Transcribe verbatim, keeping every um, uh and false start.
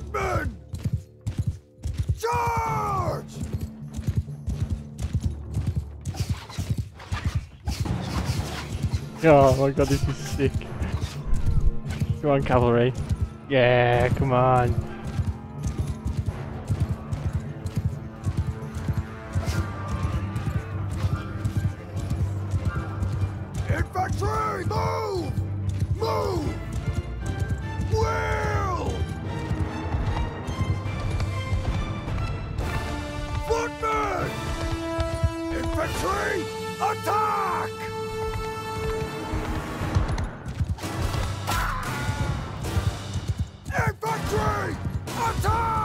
Footmen! Charge! Oh my god, this is sick. Come on, cavalry. Yeah, come on. Infantry, move! Move! Wheel! Footmen! Infantry, attack! Infantry, attack!